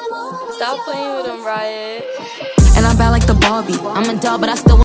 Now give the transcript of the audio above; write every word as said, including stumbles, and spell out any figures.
Stop playing with him, Riot. And I'm bad like the Barbie. I'm a doll, but I still